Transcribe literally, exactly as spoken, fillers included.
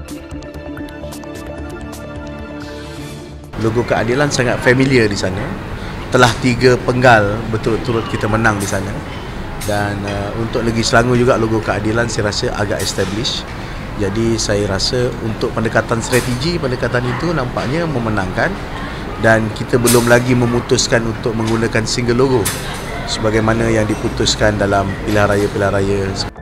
Logo Keadilan sangat familiar di sana. Telah tiga penggal berturut-turut kita menang di sana. Dan uh, untuk Negeri Selangor juga logo Keadilan saya rasa agak established. Jadi saya rasa untuk pendekatan strategi, pendekatan itu nampaknya memenangkan. Dan kita belum lagi memutuskan untuk menggunakan single logo sebagaimana yang diputuskan dalam pilihan raya-pilihan raya.